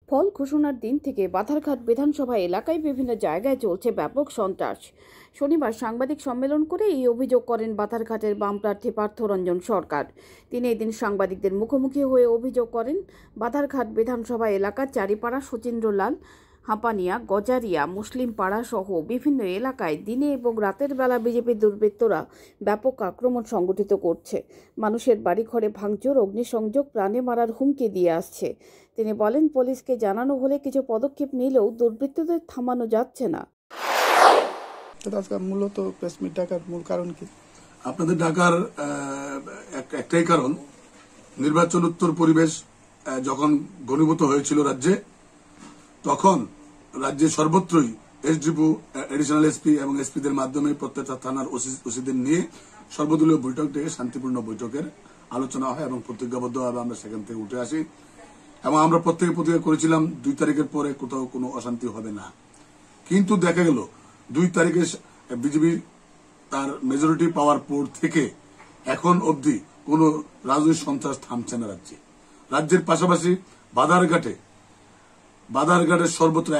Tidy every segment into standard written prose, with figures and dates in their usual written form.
ফল ঘোষণার দিন থেকে বাধারঘাট বিধানসভা এলাকায় বিভিন্ন জায়গায় চলছে ব্যাপক সন্ত্রাস। শনিবার সাংবাদিক সম্মেলন করে এই অভিযোগ করেন বাধারঘাটের বাম প্রার্থী পার্থরঞ্জন সরকার। তিনি এদিন সাংবাদিকদের মুখোমুখি হয়ে অভিযোগ করেন, বাধারঘাট বিধানসভা এলাকার চারিপাড়া সচিন্দ্রলাল, হাঁপানিয়া, গজারিয়া, মুসলিম পাড়া সহ বিভিন্ন এলাকায় দিনে এবং রাতের বেলা বিজেপি দুর্বৃত্তরা ব্যাপক আক্রমণ সংগঠিত করছে। মানুষের বাড়িঘরে ভাঙচুর, অগ্নিসংযোগ, প্রাণে মারার হুমকি দিয়ে আসছে। তিনি বলেন, পুলিশকে জানানো হলে কিছু পদক্ষেপ নিলেও দুর্বৃত্তদের থামানো যাচ্ছে না। মূলত প্রেসমিট ডাকার মূল কারণ কি? আপনাদের ডাকার একটাই কারণ, নির্বাচন উত্তর পরিবেশ যখন ঘনীভূত হয়েছিল রাজ্যে, তখন রাজ্যে সর্বত্রই এসডিপি, এডিশনাল এসপি এবং এসপিদের মাধ্যমে প্রত্যেকটা থানার ওসিদের নিয়ে সর্বদলীয় বৈঠক থেকে শান্তিপূর্ণ বৈঠকের আলোচনা হয় এবং প্রতিজ্ঞাবদ্ধভাবে আমরা সেখান থেকে উঠে আসি এবং আমরা প্রত্যেকে প্রতিজ্ঞা করেছিলাম 2 তারিখের পরে কোথাও কোনো অশান্তি হবে না। কিন্তু দেখা গেল 2 তারিখে বিজেপি তার মেজরিটি পাওয়ার পর থেকে এখন অবধি কোন রাজনৈতিক সন্ত্রাস থামছে না রাজ্যের পাশাপাশি বাধারঘাটের সর্বত্র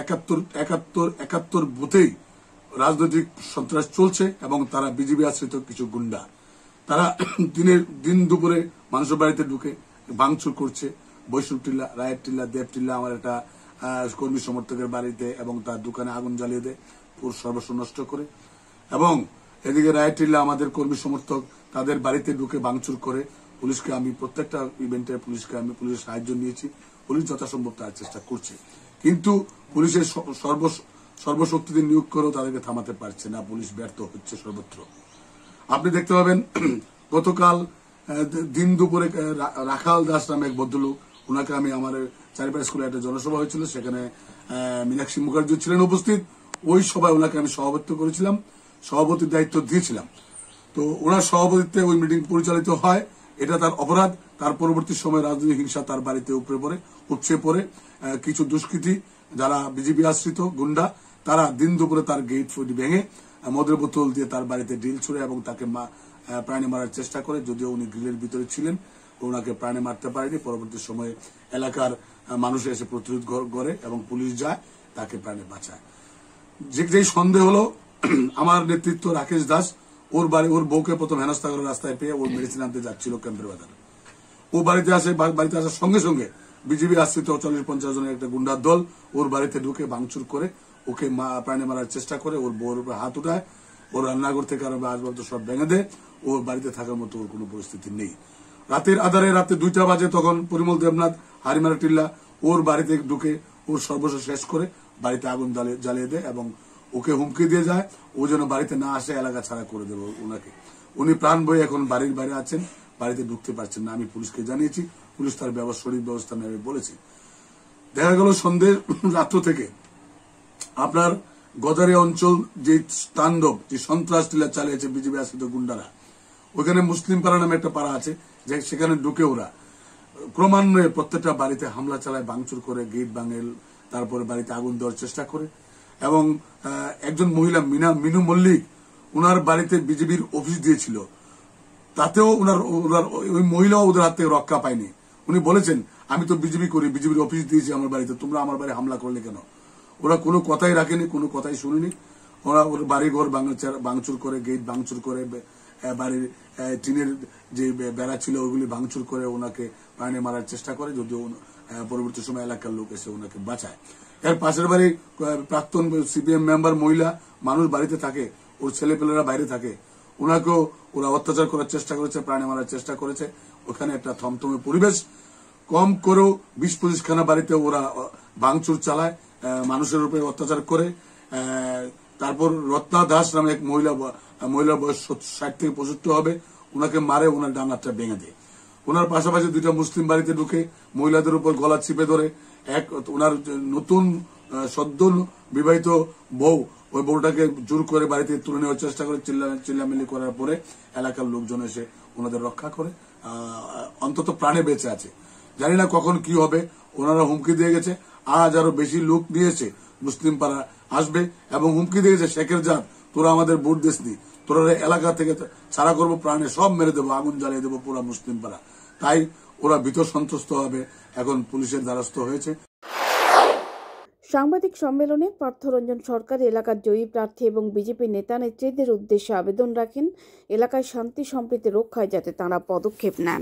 71 বুথেই রাজনৈতিক সন্ত্রাস চলছে এবং তারা বিজেপি আশ্রিত কিছু গুন্ডা, তারা দিন দুপুরে মানুষের বাড়িতে ঢুকে ভাঙচুর করছে। বৈষ্ণব টিল্লা, রায়ের টিল্লা, দেব টিল্লা আমার একটা কর্মী সমর্থকের বাড়িতে এবং তার দোকানে আগুন জ্বালিয়ে দেয়, পুরো সর্বস্ব নষ্ট করে। এবং এদিকে রায়ের টিল্লা আমাদের কর্মী সমর্থক তাদের বাড়িতে ঢুকে ভাঙচুর করে। পুলিশকে আমি প্রত্যেকটা ইভেন্টে পুলিশের সাহায্য নিয়েছি। পুলিশ যথাসম্ভব তার চেষ্টা করছে, কিন্তু পুলিশের সর্বশক্তি দিয়ে নিয়োগ করেও তাদেরকে থামাতে পারছে না। পুলিশ ব্যর্থ হচ্ছে সর্বত্র। আপনি দেখতে পাবেন গতকাল দিন দুপুরে রাখাল দাস নামে এক ভদ্রলোক, ওনাকে আমি আমার চারিপাড়া স্কুলে একটা জনসভা হয়েছিল, সেখানে মীনাক্ষী মুখার্জি ছিলেন উপস্থিত। ওই সভায় ওনাকে আমি সভাপতিত্ব করেছিলাম, সভাপতির দায়িত্ব দিয়েছিলাম। তো ওনার সভাপতিত্বে ওই মিটিং পরিচালিত হয়, এটা তার অপরাধ। তার পরবর্তী সময় রাজনৈতিক হিংসা তার বাড়িতে উপচে পড়ে কিছু দুষ্কৃতী যারা বিজেপি আশ্রিত গুন্ডা, তারা দিন দুপুরে তার গেট ভেঙে মদের বোতল দিয়ে তার বাড়িতে ড্রিল ছুড়ে এবং তাকে প্রাণে মারার চেষ্টা করে। যদিও উনি গ্রিলের ভিতরে ছিলেন, ওনাকে প্রাণে মারতে পারেনি। পরবর্তী সময়ে এলাকার মানুষ এসে প্রতিরোধ করে এবং পুলিশ যায়, তাকে প্রাণে বাঁচায়। যেই সন্দেহ হলো আমার নেতৃত্ব রাকেশ দাস, ওর বউকে প্রথম হেনস্থা করে রাস্তায় পেয়ে ওর মেডিসিন আনতে যাচ্ছিল ক্যাম্পের বাজারে। ও বাড়িতে আসার সঙ্গে সঙ্গে বিজেপি আশ্রিত 40-50 জনের একটা গুন্ডার দল ওর বাড়িতে ঢুকে ভাঙচুর করে ওকে প্রাণে মারার চেষ্টা করে। ওর বউর উপরে হাত উঠায়, ওর রান্নাঘর থেকে আরো আসবাবপত্র সব ভেঙে দেয়। ওর বাড়িতে থাকার মতো ওর কোনো পরিস্থিতি নেই। রাতের আধারে রাতে 2টা বাজে তখন পরিমল দেবনাথ, হারিমারা টিল্লা ওর বাড়িতে ঢুকে ওর সর্বস্ব শেষ করে বাড়িতে আগুন জ্বালিয়ে দেয় এবং ওকে হুমকি দিয়ে যায় ও যেন বাড়িতে না আসে, এলাকা ছাড়া করে দেবে ওনাকে। উনি প্রাণ বয়ে এখন বাড়ির বাইরে আছেন, বাড়িতে ঢুকতে পারছেন না। আমি পুলিশকে জানিয়েছি, পুলিশ তার সঠিক ব্যবস্থা নেবে বলেছে। দেখা গেল সন্ধ্যে রাত্র থেকে আপনার গজারিয়া অঞ্চল যে তাণ্ডব, যে সন্ত্রাস লীলা চালিয়েছে বিজেপি আশ্রিত গুন্ডারা, ওখানে মুসলিম পাড়া নামে একটা পাড়া আছে, যে সেখানে ঢুকে ওরা ক্রমান্বয়ে প্রত্যেকটা বাড়িতে হামলা চালায়, ভাঙচুর করে, গেট ভাঙে, তারপরে বাড়িতে আগুন দেওয়ার চেষ্টা করে। এবং একজন মহিলা মিনু মল্লিক, ওনার বাড়িতে বিজেপির অফিস দিয়েছিল, তাতেও ওই মহিলাও ওদের হাত থেকে রক্ষা পায়নি। উনি বলেছেন, আমি তো বিজেপি করি, বিজেপির অফিস দিয়েছি আমার বাড়িতে, তোমরা আমার বাড়ি হামলা করলে কেন? ওরা কোনো কথাই রাখেনি, কোনো কথাই শুনেনি। ওরা ওর বাড়িঘর ভাঙচুর করে, গেট ভাঙচুর করে, বাড়ির টিনের যে বেড়া ছিল ওগুলি ভাঙচুর করে ওনাকে প্রাণে মারার চেষ্টা করে। যদিও পরবর্তী সময় এলাকার লোক এসে ওনাকে বাঁচায়। এর পাশের বাড়ি প্রাক্তন সিপিএম মেম্বার মহিলা মানুষ বাড়িতে থাকে, ওর ছেলেপেলেরা বাইরে থাকে, ওনাকেও ওরা অত্যাচার করার চেষ্টা করেছে, প্রাণে মারার চেষ্টা করেছে। ওখানে একটা থমথমে পরিবেশ। কম করেও 20-25 খানা বাড়িতে ওরা ভাঙচুর চালায়, মানুষের উপরে অত্যাচার করে। তারপর রত্না দাস নামে এক মহিলার বয়স 60 থেকে 65 হবে, ওনাকে মারে, ওনার ডান হাতটা ভেঙে দেয়। ওনার পাশাপাশি 2টা মুসলিম বাড়িতে ঢুকে মহিলাদের উপর গলা চিপে ধরে ওনার নতুন সদ্য বিবাহিত বউ, ওই বউটাকে জোর করে বাড়িতে তুলে নেওয়ার চেষ্টা করে। চিল্লামিল্লি করার পরে এলাকার লোকজন এসে ওনাদের রক্ষা করে, অন্তত প্রাণে বেঁচে আছে। জানি না কখন কি হবে। ওনারা হুমকি দিয়ে গেছে, আজ আরো বেশি লোক নিয়েছে, মুসলিম পাড়া আসবে এবং হুমকি দিয়েছে, শেখের জাত তোরা আমাদের ভোট দিসনি, তোরা এলাকা থেকে ছাড়া করবো, প্রাণে সব মেরে দেবো, আগুন জ্বালিয়ে দেবো পুরা মুসলিম পাড়া। তাই ওরা ভীত সন্ত্রস্ত হবে, এখন পুলিশের দ্বারস্থ হয়েছে। সাংবাদিক সম্মেলনে পার্থরঞ্জন সরকার এলাকার জয়ী প্রার্থী এবং বিজেপি নেতা নেত্রীদের উদ্দেশ্যে আবেদন রাখেন এলাকায় শান্তি সম্প্রীতি রক্ষায় যাতে তাঁরা পদক্ষেপ নেন।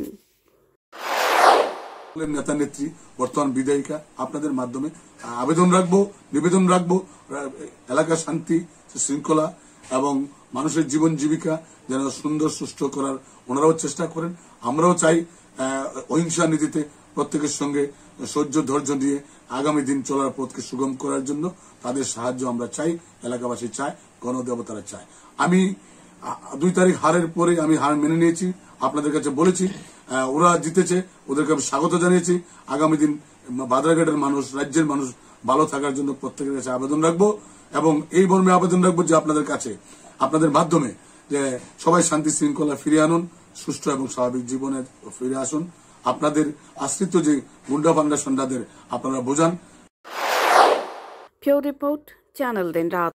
নেতা নেত্রী বর্তমান বিধায়িকা আপনাদের মাধ্যমে আবেদন রাখবো, নিবেদন রাখবো, এলাকার শান্তি শৃঙ্খলা এবং মানুষের জীবন জীবিকা যেন সুন্দর সুষ্ঠু করার ওনারাও চেষ্টা করেন। আমরাও চাই অহিংসা নীতিতে প্রত্যেকের সঙ্গে সহ্য ধৈর্য দিয়ে আগামী দিন চলার পথকে সুগম করার জন্য তাদের সাহায্য আমরা চাই, এলাকাবাসী চায়, গণদেবতারা চায়। আমি 2 তারিখ হারের পরে আমি হার মেনে নিয়েছি, আপনাদের কাছে বলেছি ওরা জিতেছে, ওদেরকে আমি স্বাগত জানিয়েছি। আগামী দিন বাধারঘাটের মানুষ, রাজ্যের মানুষ ভালো থাকার জন্য প্রত্যেকের কাছে আবেদন রাখবো এবং এই মর্মে আবেদন রাখবো যে আপনাদের কাছে, আপনাদের মাধ্যমে যে সবাই শান্তি শৃঙ্খলা ফিরিয়ে আনুন, সুষ্ঠু এবং স্বাভাবিক জীবনে ফিরে আসুন। আপনাদের আশ্রিত যে গুন্ডা পান্ডা সন্ডাদের আপনারা বোঝান। ফিউর রিপোর্ট, চ্যানেল দিন রাত।